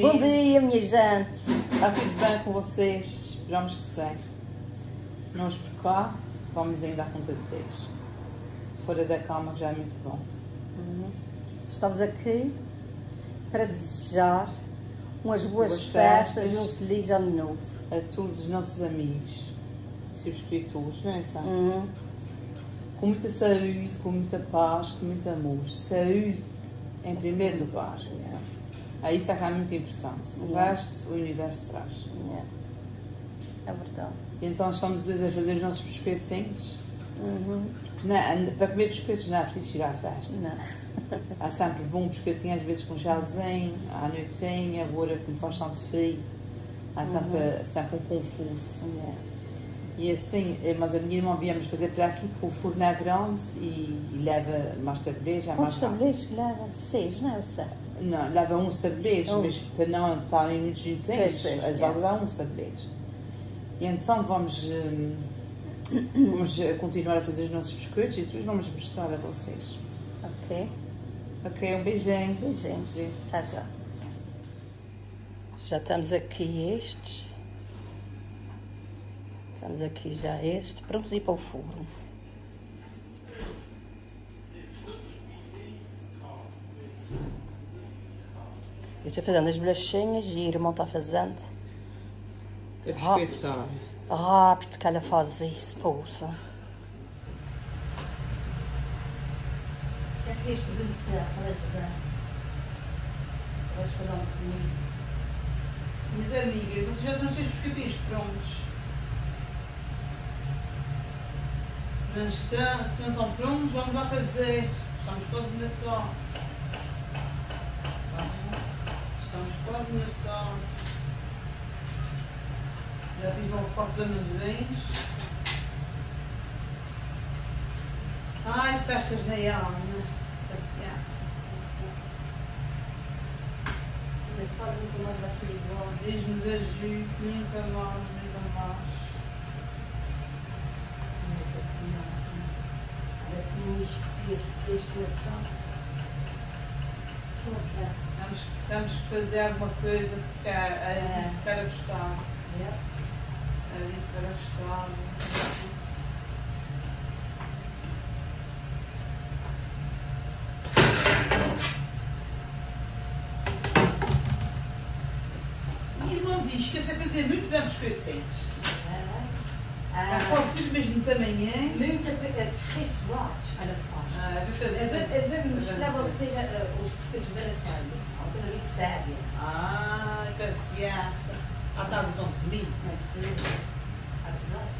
Bom dia, minha gente. Está tudo bem com vocês? Esperamos que sim. Nós por cá vamos ainda à conta de 10. Fora da cama já é muito bom. Estamos aqui para desejar umas boas festas e um feliz ano novo. A todos os nossos amigos, subscritores, não é assim? Com muita saúde, com muita paz, com muito amor. Saúde em primeiro lugar. É isso que é muito importante. O resto, o universo traz. É verdade. E então estamos hoje a fazer os nossos biscoitinhos. Não, para comer biscoitos não é preciso chegar à festa. Não. Há sempre bom biscoitinho, às vezes com chazinho, à noitinha, agora como faz tanto frio. Há sempre um conforto. E assim, mas a minha irmã viemos fazer para aqui, porque o forno é grande e leva mais tabuleiros. Quantos tabuleiros que leva? 6, não é? Ou 7? Não, leva 11 tabuleiros, mas para não estarem muito juntinhos, as asas há 11 tabuleiros. E então vamos continuar a fazer os nossos biscoitos e depois vamos mostrar a vocês. Ok. Ok, um beijinho. Beijinhos. Até já. Já estamos aqui estes. Estamos aqui já estes, prontos a ir para o forno. Eu estou fazendo as bolachinhas e o irmão está fazendo. É biscoito, sabe? Rápido que ela faz isso, poça. O que é que este produto para José? Vais falar comigo. Minhas amigas, vocês já estão cheios de biscoitinhos prontos. Se não estão prontos, vamos lá fazer. Estamos quase no Natal. Estamos quase no Natal. Já fiz um pacote de amendoins. Ai, festas na alma. Paciência. Nunca mais vai ser igual. Diz-nos a Ju, nunca mais, nunca mais. Olha, tinha um espirro deste Natal. Sofra. Temos que fazer alguma coisa porque ela disse que era gostava. Ela disse que era gostava. Minha irmã diz que eu sei fazer muito bem biscoitinhos. Posso ir do mesmo tamanho? Muito aperfeiçoados, ela faz. Vou fazer. Vou mostrar a vocês os biscoitos da Natália. Uma coisa muito séria. Paciência. Está gostando de mim? Não é possível. É verdade.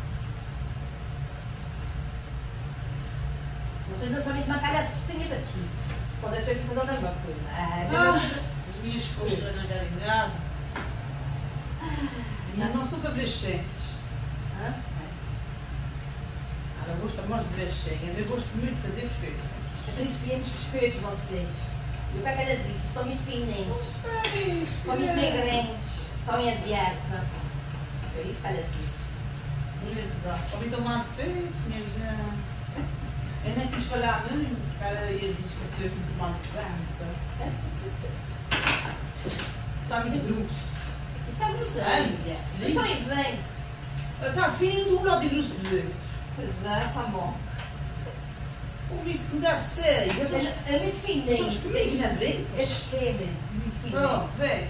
Vocês não sabem marcar a certinha para tudo. Quando eu estou aqui fazendo alguma coisa. As minhas coisas não querem nada. Não sou para brecheiras. Eu gosto mais de brecheiras. Eu gosto muito de fazer biscoitos. É por isso que viemos biscoitos vocês. E o que é que ela disse? Estão muito fininhos. Estão muito magrinhos. Estão em dieta. Foi isso que ela disse. Ouvi tomar feito, minha gente. Eu nem quis falar muito. O cara ia dizer que eu sou muito mal pesado. Está muito grosso. Isso é grosso. Vocês estão aí bem. Está fininho de um lado e grosso do outro. Pois é, está bom. Como isso que deve ser? É muito fininho. Somos comidos, não brincas? É muito fininho. Oh, vê.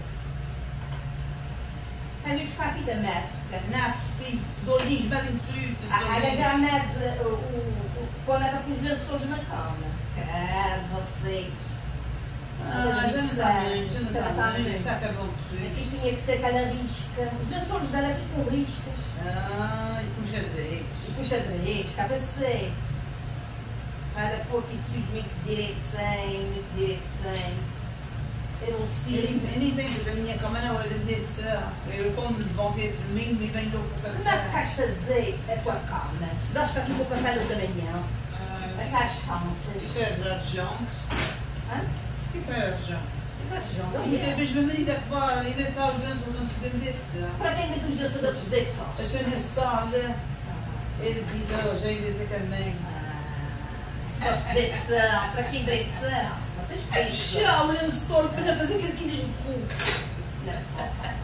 Vais ir buscar a fita métrica. Não é preciso. Dolinhos, medem tudo. Ela já mede quando era para os lençóis na cama. Vocês. Já não está bem. Isso acabou de ser. Aqui tinha que ser cada risca. Os lençóis dela é tudo com riscas. E com xadrez. E com xadrez, cabecei. Ela pôr aqui tudo muito direitinho, muito direitinho. Eu não sei. Eu nem tenho da minha cama na hora de meditar. Eu como levantei de domingo e venho logo para o Como é que café. queres fazer a tua cama? Se dás para aqui para o café da manhã, estás tantas. Isso é argente. O que é argente? Muitas vezes meu marido é que vai, ainda está os lenços antes de meditar. Para quem ainda os lenços antes de deitar? Eu estou na sala. Ele diz, já ainda tem também. Se gosto de deitar, para quem deitar? Vocês Ai, pensam. chá, o lençol para fazer carquilhas no cu. Não faz.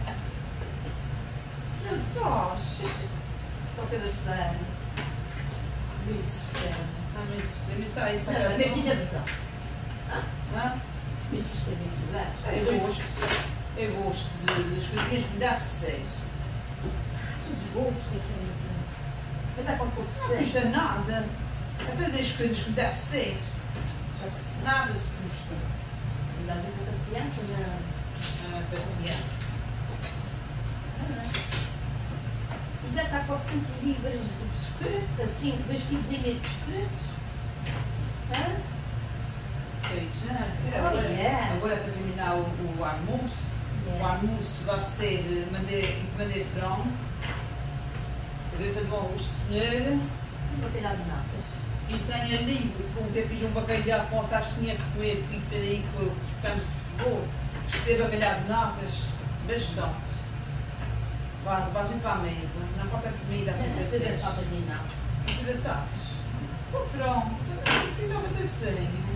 Não faz. São coisas sérias. Muito sustento. Ah, mas isso está isso. Não, mas diz a verdade. Ah? Muito sustento, muito lugares. Eu gosto das coisinhas que deve ser. Tu desgostas, querida. Mas dá quanto pouco Não ser. custa nada a fazer as coisas que deve ser. Nada se custa. Mas às vezes a paciência não. A paciência. E já está quase 5 libras de biscoito, assim, 2,5 kg de biscoitos. Hã? Feito já. yeah. Agora para terminar o almoço. O almoço vai ser mandei frango. Eu vou fazer um arroz de cenoura. Não vou tirar de natas. E tenho ali, como eu fiz um bacalhau com a faixinha que comer, fico aí com os panos de futebol. Recebo bacalhau de natas, bastante. Vai vir para a mesa, não falta comida para Não fazer. sei bem falta de nada. As batatas. Com frango, fica a batatinha.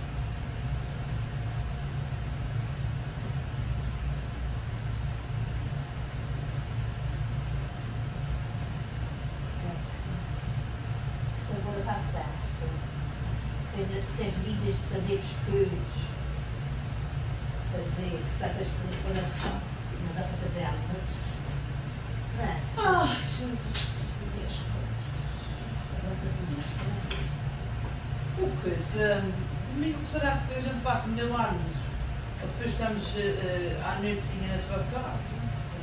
Isso agora está fácil. Tens vidas de fazer biscoitos. Fazer certas coisas quando não dá para fazer almoços. Não é? Ai, Jesus, minhas costas. O coisa, domingo que será que a gente vai comer o almoço? Ou depois estamos à noitinha na tua casa?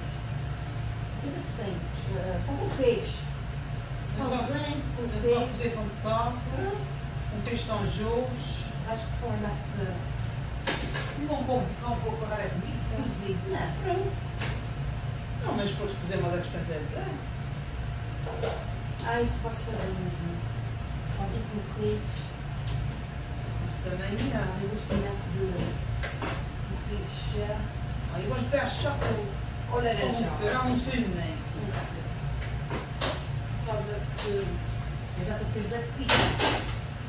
Interessante. Com o peixe. Pãozinho, com A o gente vai peixe. cozer com de casa, com peixe São Jorge. Acho que põe lá Não vou pagar a comida. cozido. Não, pronto. Não, mas podes cozer mais acrescentado. Isso posso fazer mesmo. Pãozinho com peixe. Isso amanhã. Eu gosto imenso de peixe. Aí vamos pegar chocolate. Ou laranjão. Não sei nem. Por causa que eu já estou com os da pizza.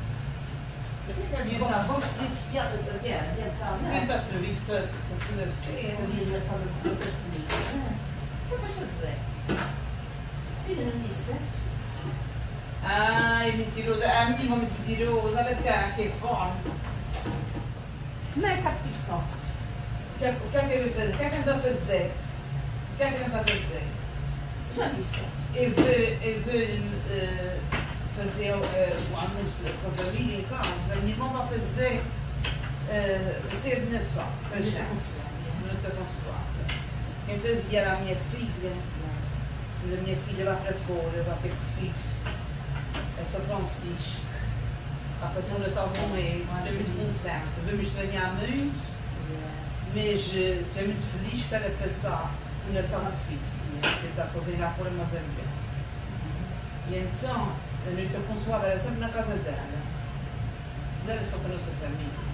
Vamos principiar adiantar, não Quem é? está a serviço para segunda-feira? Eu ia já falar com outras comidas. O que vais fazer? Ainda não me disseste? Ai, mentirosa. A minha irmã é muito mentirosa. Olha cá, que fome. Como é que há de ter fotos? O que é que eu vou fazer? O que é que a gente vai fazer? O que é que a gente vai fazer? Já me disseste. Eu vou fazer o almoço com a família em casa. A minha irmã vai fazer ceia de Natal. Para já. Muita consoada. Quem fazia era a minha filha. Mas a minha filha vai para fora, vai ter que filho. É São Francisco. Vai passar o Natal com ele. Estamos muito tempo. Vamos estranhar muito, mas estou muito feliz para passar o Natal com o filho. Porque está sozinho lá fora, mas é bem. E então, a noite consoada era sempre na casa dela. Não era só para a nossa família.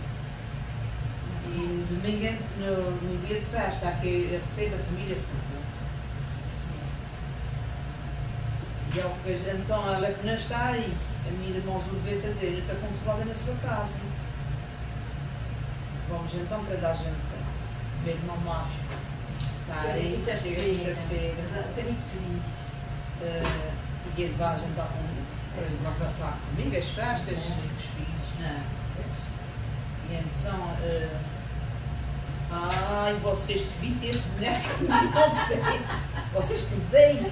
E domingo, no dia de festa, aqui eu recebo a família toda. E então ela que não está aí, a minha irmã o veio fazer, a noite consoada na sua casa. Vamos então para dar a gente meu irmão macho. Está aí, chega quinta-feira. Estou muito feliz. E ele vai jantar comigo. Ele vai passar comigo as festas e os filhos, não é? E então, ai, vocês se vissem esse boneco, vocês que veem,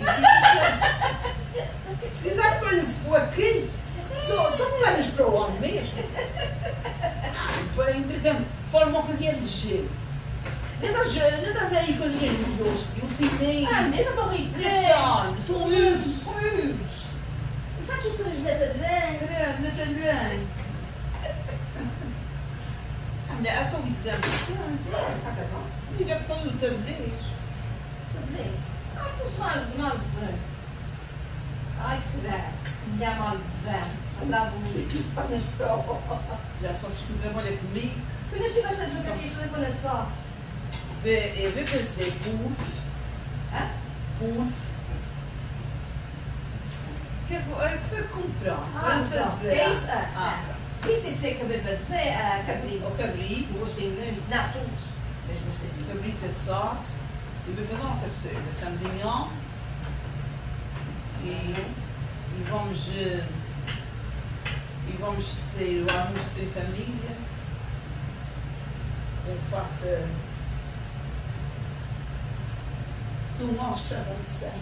vocês acham que se for aqui? São planos para o homem mesmo. Entretanto, fora uma coisinha de jeito. Não estás aí com as minhas milhões, um cinema. Mas eu estou rico. São ursos. Sabe tudo para as netas grandes? Grande. É só isso já. Está bom? Diga que põe o tabuleiro. Tudo bem. Pus mais. Ai, que graça. Mulher maldizente. Andava muito para as provas. Já sabes que trabalha comigo. Tu ainda chegaste a dizer que isto levou na só. Eu vou fazer puff. Puff. Que foi comprar. Para fazer. É isso? Isso é seca bem fazer, a cabrito. O cabrito. Gostei muito. Não, todos. Mas gostei O muito. cabrito assado. E vai fazer uma caçoeira. Estamos em on. E vamos ter o almoço em família. Com farta do nosso que já almocei.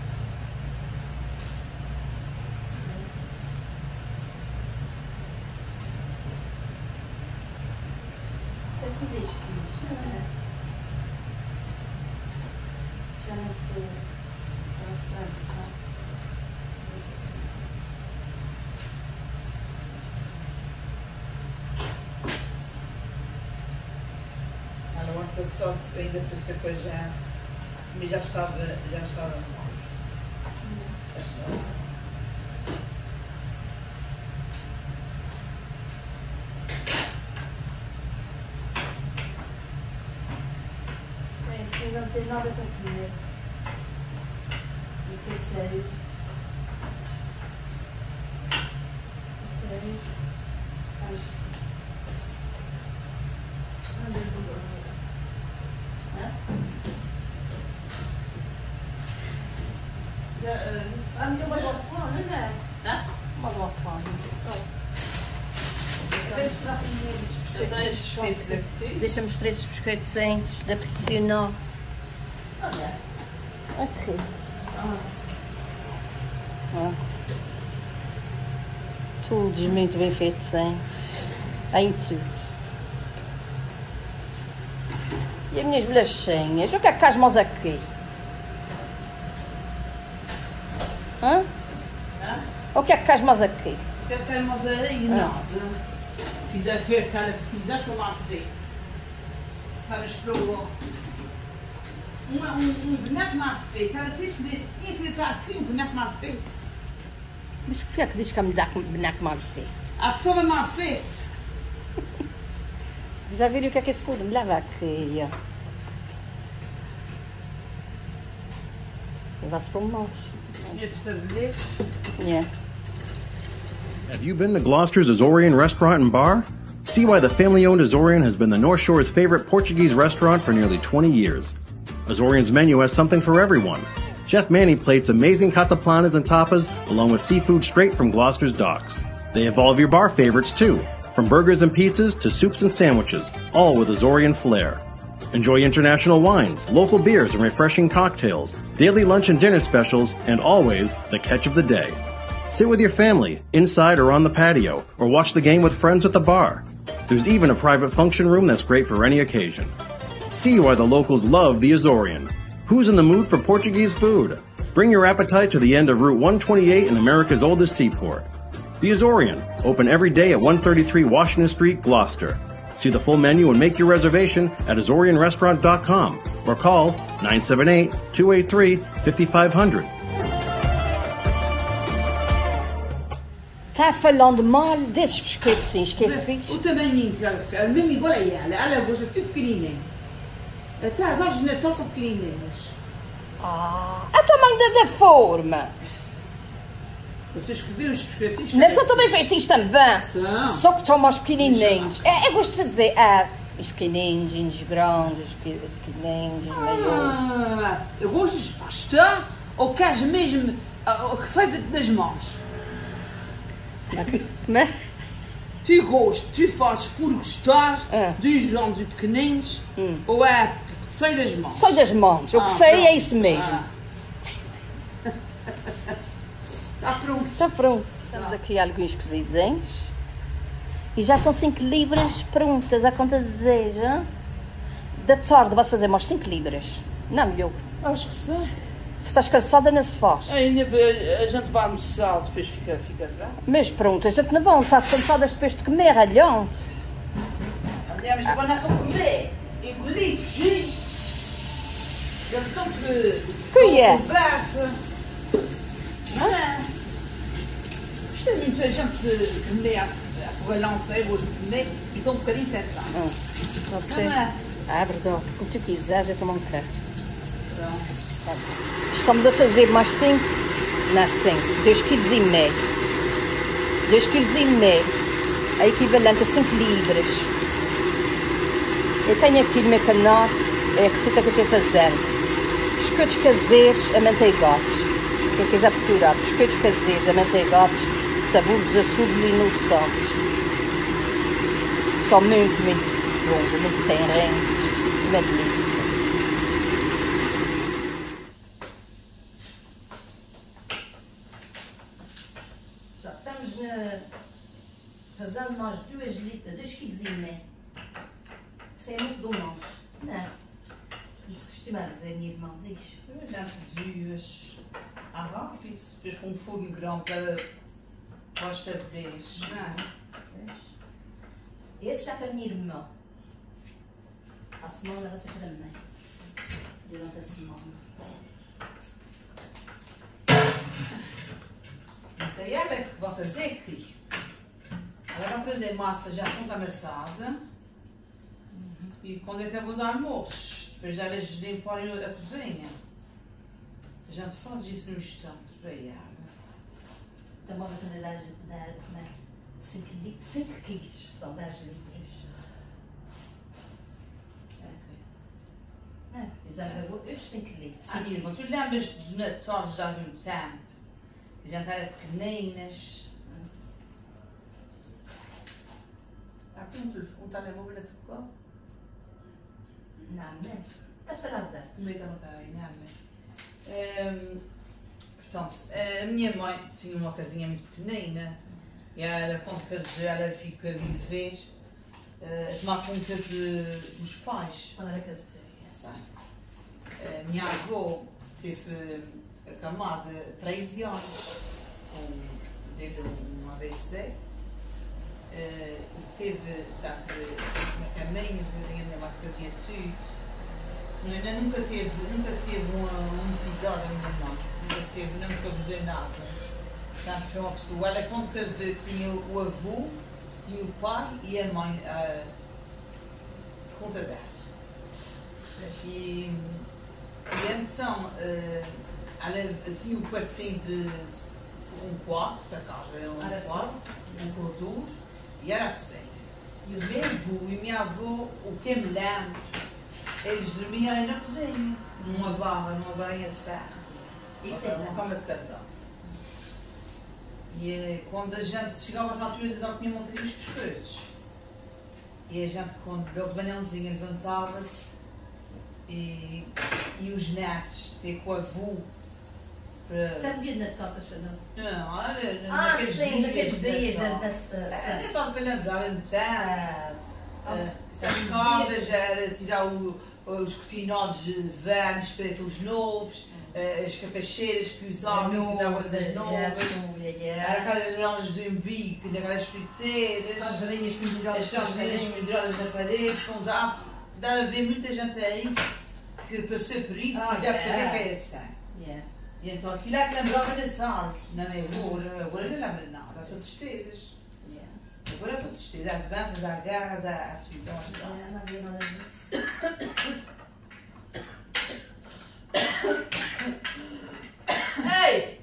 Assim desde que já não sou França. O ano passado ainda passei com a gente, mas já estava mal. Já estava. É assim, não ter nada para comer. E ter sério. Sério. Faz tudo. Anda de Ah, me deu uma golpona, não é? Hã? Uma golpona. Deixa-me os três biscoitos da Pressional. Olha. Aqui. Todos muito bem feitos, hein? Em tudo. E as minhas bolachinhas? O que é que casmos aqui? Hã? O que é que casmos aqui? O que é que queremos aí? Nada. Fiz a ver aquela que fizeste o mal feito. Para esperou um boneco mal feito. Ela tinha que estar aqui um boneco mal feito. Mas porquê é que diz que me dá um boneco mal feito? A toda mal feito. Já viram o que é esse fundo? Me leva aqui, ó. Vai-se para nós. Yeah. Have you been to Gloucester's Azorian Restaurant and Bar? See why the family-owned Azorian has been the North Shore's favorite Portuguese restaurant for nearly 20 years. Azorian's menu has something for everyone. Chef Manny plates amazing cataplanas and tapas, along with seafood straight from Gloucester's docks. They have all of your bar favorites too, from burgers and pizzas to soups and sandwiches, all with Azorian flair. Enjoy international wines, local beers, and refreshing cocktails, daily lunch and dinner specials, and always the catch of the day. Sit with your family, inside or on the patio, or watch the game with friends at the bar. There's even a private function room that's great for any occasion. See why the locals love the Azorian. Who's in the mood for Portuguese food? Bring your appetite to the end of Route 128 in America's oldest seaport. The Azorian, open every day at 133 Washington Street, Gloucester. See the full menu and make your reservation at azorianrestaurant.com or call 978-283-5500. Está falando mal desses biscoitinhos que é fixe. O tamanhinho que ela fez, mesmo igual a ela gosta tudo pequenininho. Até as aves de Natal são pequenininhas. É o tamanho da forma. Vocês que viram os biscoitinhos? Não são tão bem feitinhos também. São. Só que estão mais pequenininhos. Eu gosto de fazer os pequenininhos, os grandes, os pequenininhos, os maiores. Eu gosto de gostar ou queres mesmo que sai das mãos. Mas, Tu fazes por gostar dos grandes e pequeninos ou é que sai das mãos? sai das mãos. O que sei pronto. é isso mesmo. Está pronto. Está pronto. Estamos aqui alguns cozidinhos. E já estão 5 libras prontas, à conta de 10. Hein? Da tarde vais fazer mais 5 libras. Não, melhor. Acho que sim. Se estás cansada, não se faz. Ainda a gente vai almoçar, depois fica já. Mas pronto, a gente não vai estar cansadas depois de comer, alhão. Mas agora não é só comer. Engolir, fugir. Já estão Que é? Conversa. Não é? Isto é muita gente comer a fogalhança, eu gosto de comer, e estão um bocadinho sentados. Ok. Não é? É verdade, como tu quiseres, eu tomo um bocado. Pronto. Estamos a fazer mais 5, não 5, 2,5 kg. 2,5 kg. é equivalente a 5 libras. Eu tenho aqui no meu canal a receita que eu estou fazendo. Biscoitos caseiros amanteigados. Quem quiser procurar, biscoitos caseiros amanteigados, sabores açudes linoçosos. São muito bons, muito tenrinhos, uma delícia. Já estamos fazendo nós 2 kg e meio. Isso é muito bom, nós. Não. Como se costuma dizer, minha irmã diz. Dias rápido, depois com um fogo grande para os sabores. Esse já para a minha irmã. A semana vai ser para mim. Durante a semana. Não sei ela é que vai fazer aqui. Ela vai fazer massa já com amassada. E quando acabam os almoços, depois elas limparem a cozinha. A gente faz isso no instante para ela. Então vamos fazer 5 quilos, são 10 libras. Fizemos hoje 5 litros. Ah, minha irmã, tu lembras dos natais já de um tempo? A gente era pequeninas. Está aqui um telemóvel a tocar? Não, não. Deve ser lá dentro. No meio da montanha, não. Portanto, a minha mãe tinha uma casinha muito pequenina e ela, quando casou, ela ficou a viver a tomar conta dos pais. Quando era caseira. A minha avó teve acamada 13 anos, teve um AVC e teve sempre uma caminho, a minha mãe fazia tudo. Ela nunca teve uma necessidade, a minha mãe, nunca abusou nada. Sempre foi uma pessoa. Ela, quando casou, tinha o avô, tinha o pai e a mãe por conta dela. E então, ela tinha o quartinho de um quarto, a casa era um quarto, um corredor, e era a cozinha. E o meu avô e a minha avó, o que me lembro, eles dormiam na cozinha, numa barrinha de ferro. Isso é uma cama de casal. E quando a gente chegava às alturas da minha mãe fazia os biscoitos. E a gente, quando deu de manhãzinha, levantava-se e os netos, ter com o avô. Está bebido na Natal, não? Não, olha, naqueles dias da nem falo para lembrar, não tem. As casas era tirar os cortinados velhos para aqueles novos, as capacheiras que usavam, que davam das novas, era aquelas lojas de umbigo, aquelas friteiras, as salinhas penduradas na parede, deve haver muita gente aí que passou por isso e deve saber que é assim. E então aquilo é que lembrava de Natal, não é? Agora não lembra nada, são tristezas. Agora são tristezas, há mudanças, há guerras, há atividades. Não havia nada disso. Ei!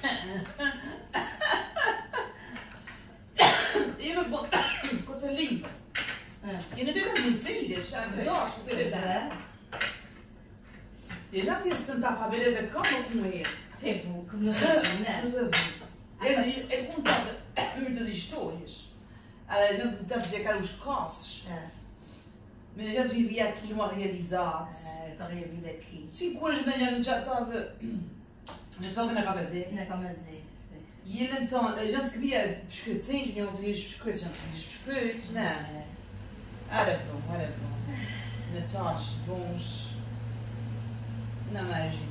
Eu não vou com saliva. Eu não tenho mentiras, já me gosto. Eu já tinha sentado para a beira da cama com ele. Teve que nos ensinar. Ele contava muitas histórias. A gente não dizia que eram os cossos. Mas a gente vivia aqui numa realidade. Eu também a vida aqui. 5 horas de manhã já estava na cama dele. Na cama dele. E ele então, a gente comia biscoitinhos, minha mãe fazia os biscoitos, a gente comia os biscoitos, não. Era bom. Natais bons. Não é hoje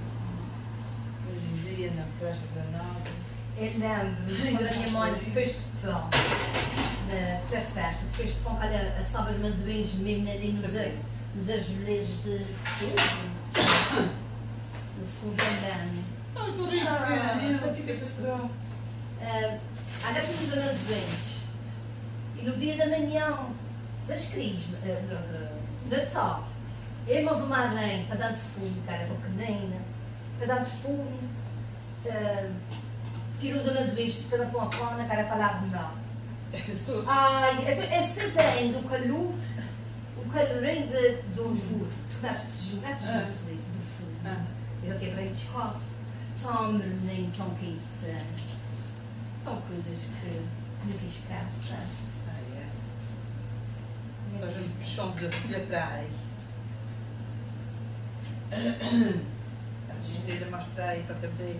em dia não presta para nada. Eu lembro quando a minha mãe, depois de pão, da festa, depois de pão, olha, assava os amendoins mesmo ali nos azuleiros de fogo. No fogo andando. Estou rica, fica com esse pão. Olha para os amendoins. E no dia da manhã das crises, de Natal, eu mais uma aranha para dar de fumo, cara, estou pequenina, para dar de fumo, tiro os amendoins para dar para uma cona, cara, para lá arrumar. Ai, é sentando o calor do fogo. Começas a jogar do fogo. Eu já tinha para chocolate. Tão nem tão quente. São coisas que nunca esquece. Nós vamos puxando da filha para aí. As estrelas mais para aí, para também.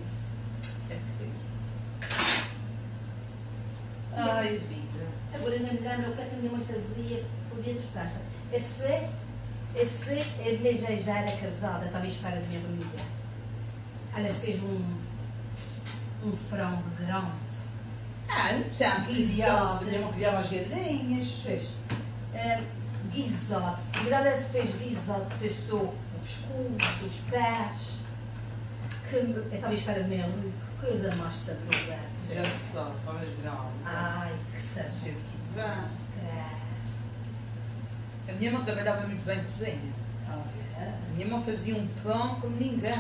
Ai, vida. Agora não me lembro o que a minha mãe fazia por dia dos pais. Esse é a minha já era casada, estava à espera da minha família. Ela fez um frango grande. Não sei, não criava as galinhas. Fez guisado. Na verdade, ela fez guisado, fez só o pescoço, os pés. Que eu estava à espera de minha mãe. Coisa mais saborosa. Já só, talvez grande. Ai, que sabor. A minha mãe trabalhava muito bem cozinha. A minha mãe fazia um pão como ninguém.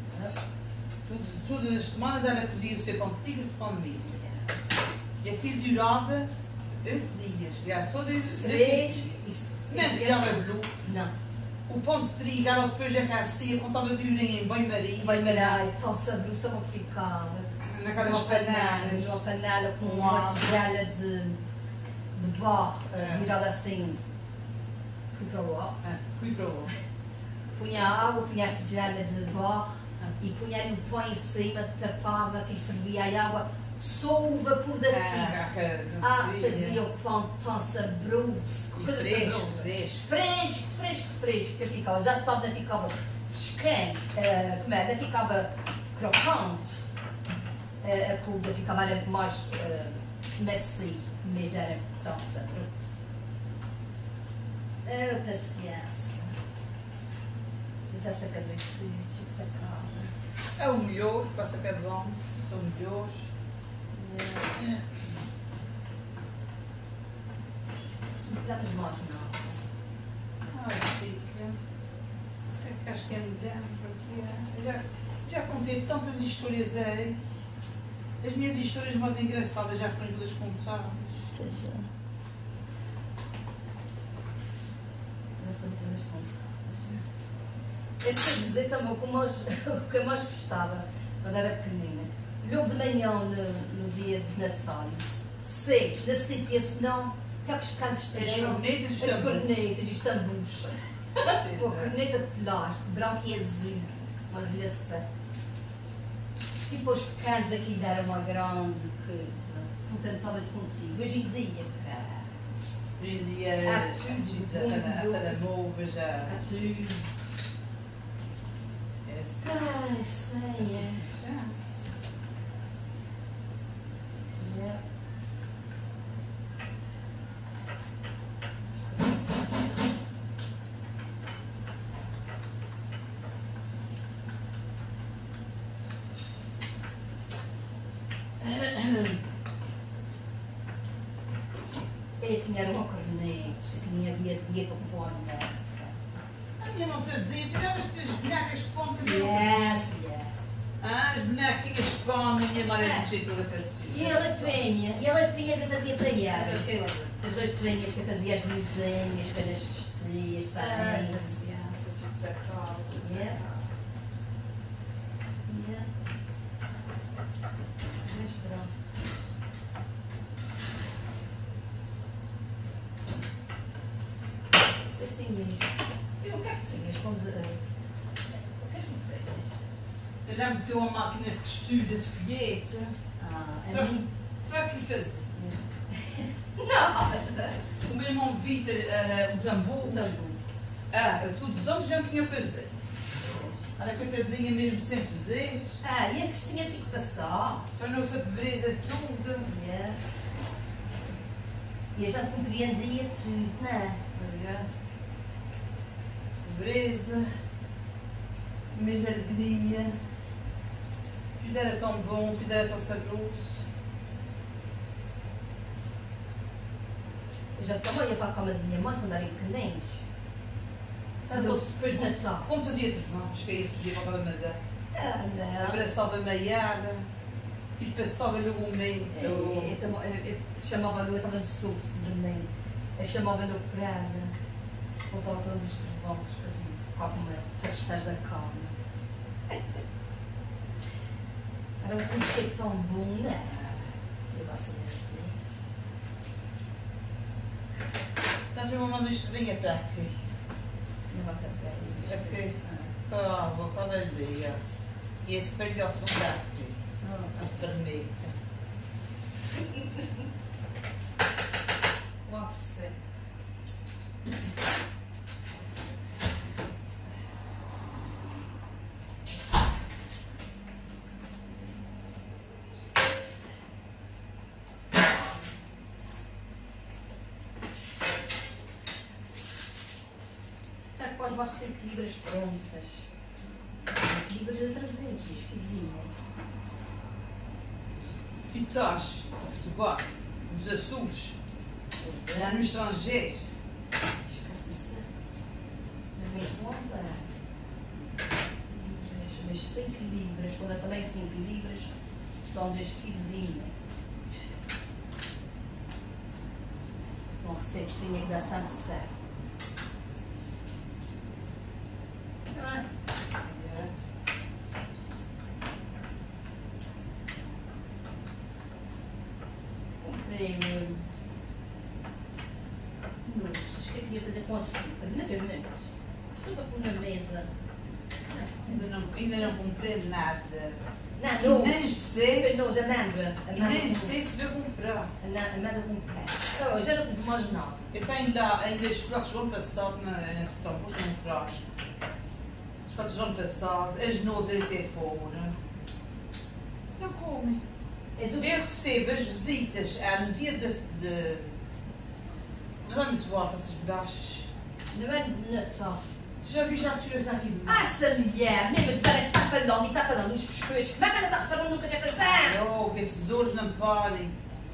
Todas as semanas ela cozia o seu pão de trigo e o seu pão de milho. E aquilo durava 8 dias. Já só 2 3 não, durava blue. Não. O pão de trigo, ela depois aquecia, contava durinho em banho-maria. Banho-maria, tão saboroso, sabe o que ficava? Naquelas panelas. Numa panela com uma tigela de barro virada assim. Fui para o ar. Fui para o ar. Punha a água, punha a tigela de barro e punha-lhe o pão em cima, tapava, que fervia a água, só o vapor daqui. Fazia o pão tão saboroso. Fresco, que ficava. Já sabe, não ficava fresquinho, não ficava crocante. A comida ficava mais macia, mas era tão saboroso. Era paciência. Já saca do estúdio, sacava. É o melhor, para sacar de bom, são melhores. Não precisamos mais nada. Ai, fica. Que acho que é melhor. Já contei tantas histórias aí. As minhas histórias mais engraçadas já foram todas contadas. Pois é. Já foram todas contadas. Eu sei dizer também o que eu mais gostava quando era pequenina. Logo de manhã, no dia de Natal, sei, na sítio, senão, o que é que os pequenos tinham? As cornetas e os tambores. Com a corneta de plástico, branco e azul, mas olha só. E depois os pequenos aqui deram uma grande coisa. Portanto, estava-se contigo. Hoje em dia, hoje em dia, até da mova já. tudo. Ai, sei, é. Eu tinha uma corneta, havia dinheiro para pôr. A minha não fazia, tu lembras as bonecas de pão que a minha Yes. As bonequinhas de pão, a minha mãe era de toda para E a lapinha que fazia para elas. As lapinhas que fazia as luzinhas, para as vestias, sabe? tudo sacado, tudo sacado. Mas pronto. Isso é assim mesmo. E o que é que tinhas quando... O que é que tinhas? Eu lembro de ter uma máquina de costura de folhete. A mim? Sabe o que lhe fazia? Não! O meu irmão Vitor, o tambor. Todos os anos já tinha fazer. Olha, coitadinha mesmo sem poderes. E esses tinhas que passar. A nossa pobreza toda. E a gente compreendia tudo, não é? Pobreza, mas alegria. Tudo era tão bom, tudo era tão saboroso. Eu já também ia para a cama da minha mãe quando era pequeninos. Depois de Natal. Quando fazia trovões, que ia fugir para a cama da Não. abraçava a maiada. E passava-lhe o meio. Chamava-lhe, eu estava no sul de mim. Eu chamava-lhe o Prada. Voltava todos os trovões para comer os pés da carne. Era um conceito tão bom, não é? Eu gosto de isso. Nós chamamos uma estrelinha para aqui. Não vai para Aqui. Vou para a velha. E esse espelho-se não dá aqui. Nos permite. Nossa. Está quase vais ser libras prontas. Libras outra vez, esquisinha. E estás, Portugal, nos Açores, já no estrangeiro. Esquece-me. Mas em conta. Mas 5 libras, quando eu falei 5 libras, são 2 quilozinhos. São receitinha que dá sempre certo. Ah. Comprei mousses que eu queria fazer com açúcar. Não foi muito. Açúcar por na mesa. Ainda não comprei nada. Não, E nem sei. Não, amêndoa. E nem sei se vou comprar. Amêndoa com pé. Eu já não compro mais nada. Eu tenho lá ainda chocolates do ano passado nesse estão, pus num frasco. Chocolates do ano passado, as nozes até fora. Não comem. Eu recebo as visitas no dia de. Não é muito alto essas bolachas. Não é só. Já vi já a tua está aqui. Essa mulher, mesmo de ver está falando e está falando nos biscoitos. Como é que ela está reparando no que eu quero fazer? Oh, que esses ouros não parem.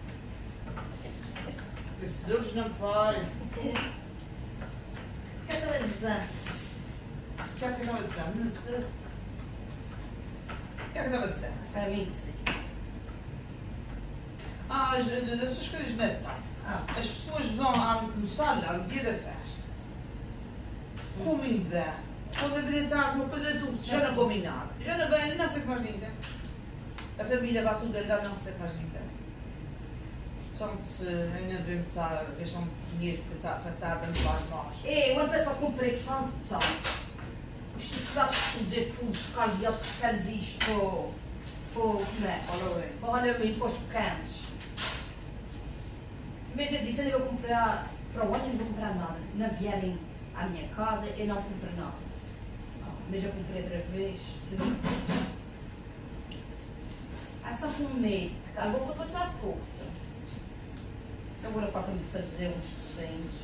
Que esses ouros não parem. O que é que eu estava a dizer? O que é que eu estava a dizer? Não sei. O que é que eu estava a dizer? Para mim, sim. Essas coisas de Natal. As pessoas vão almoçar lá no dia da festa. Comem bem. Quando haver estar alguma coisa doce, já não comem nada. Já não vem, não sei o que mais ninguém. A família vai tudo lá, não sei o que mais ninguém. Portanto, ainda devemos estar gastando dinheiro para estar dando lá nós. Uma pessoa comprei tanto de sal. Os chocolates que dizer que os caldeados que quer diz para como é? Para o Halloween, para os pequenos. Mas eu disse, eu vou comprar, para o ano não vou comprar nada. Não vierem à minha casa, eu não compro nada. Mas eu comprei outra vez. Há só um meio, que alguma coisa está posta. Agora falta-me fazer uns docinhos.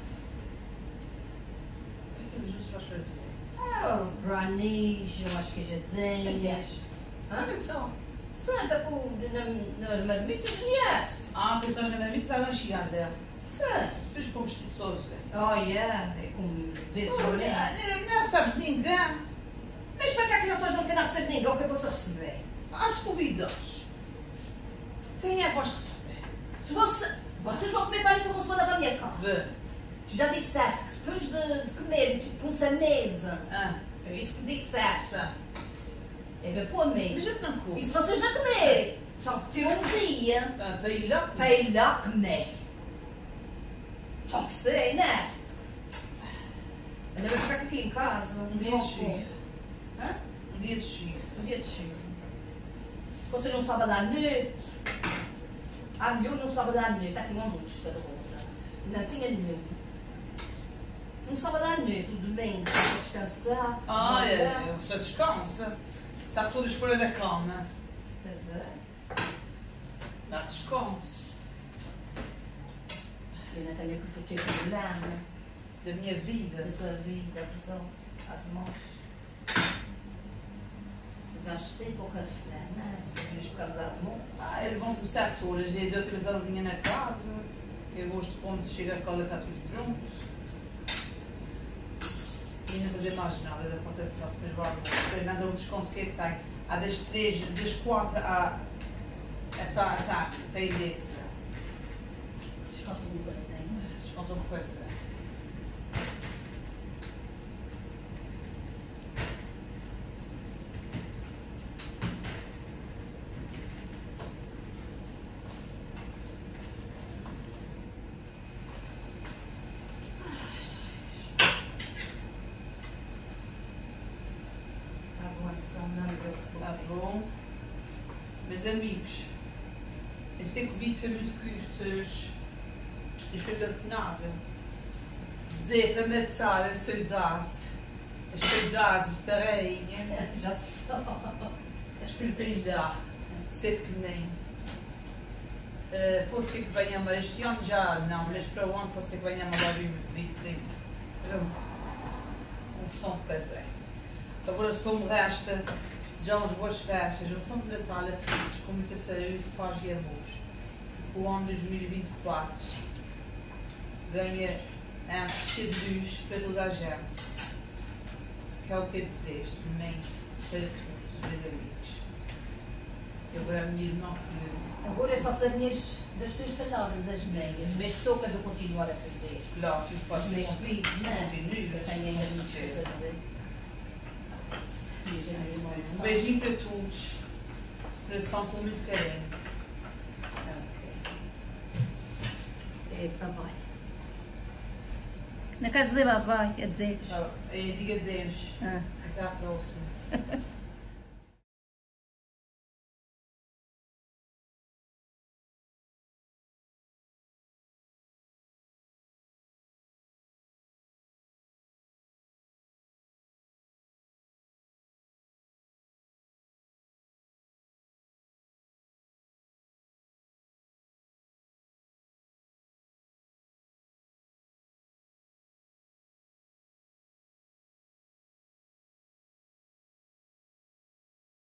O que os outros vais fazer? Brownies, umas queijadinhas. Então. Sempre a pôr nas marmitas, yes. Porque estás na marmita estava a chegar dela. Sim. Depois comes tudo sozinho. Oh, yeah. É como vezes Não sabes ninguém. Mas para que é que não estás dando canal de ninguém? O que eu posso receber? As convidas. Quem é que vais receber? Se vocês vão comer para então vão se mandar para a minha casa. Vê. Tu já disseste que depois de comer, tu põe-se a mesa. Foi isso que disseste. É ver para a mesa. Mas eu não como. E se vocês não comerem, só que tiram um dia Para ir lá. para ir lá comer. Só que sei, não é? Ainda vai ficar aqui em casa. Um dia de chuva. Hã? Um dia de chuva. Um dia de chuva. Vocês não sabem à noite. Há melhor não sábado à noite. Está aqui uma música da outra. Não tinha nenhum. No sábado à noite, o domingo, para descansar. Só descansa. Sabe todas fora da cama. Pois é. Dá descanso. Eu não tenho que ter problema Da minha vida. da tua vida, portanto, há de nós. Tu vais sempre ao café, não é? Se vês casar bom. Eles vão começar todas. Eu dou outra sozinha na casa. Eu gosto quando chega a cola está tudo pronto. E não fazer mais nada da conta de sorte. Depois guardo. Depois manda um descanso que tem. Há das 4 às Tá, tem leite. Descansa um bocadinho. Descansa um bocadinho. Tá bom. Meus amigos, eu sei que o vídeo foi muito curto hoje. E foi de nada. Dê para matar a saudade. As saudades da rainha. Já só. As prioridades. Ser que nem. Pode ser que venha, mas este ano já não, mas para o ano pode ser que venha a mandar um vídeo. Vamos. Confusão para bem. Agora só me resta desejar umas boas festas, um São de Natal a todos, com muita saúde, paz e amor. O ano 2024 venha a ser de luz para toda a gente. Que é o que eu desejo também para todos os meus amigos. E agora a minha irmã que Agora eu faço das tuas palavras as meias, mas sou quando eu continuar a fazer. claro, tu faz Os meus vídeos, não é? Continua, Eu tenho ainda muito a fazer. Um beijinho para todos. Coração com muito carinho. É, papai. Não quero dizer papai, quer dizer. Aí diga Deus. Ah. Até à próxima.